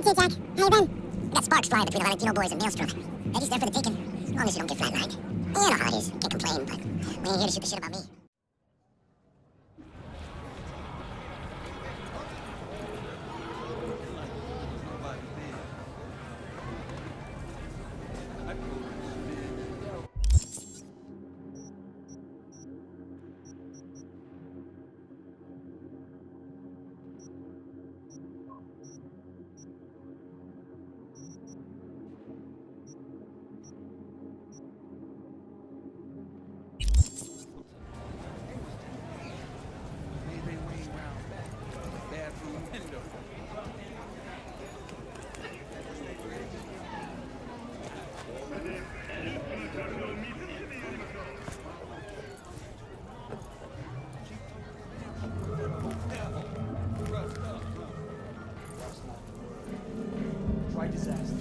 Jack. How you been? We got sparks flying between the Valentino boys and Maelstrom. Reggie's there for the taking. As long as you don't get flatlined. You know how it is. Can't complain, but we ain't here to shoot the shit about me. Disaster.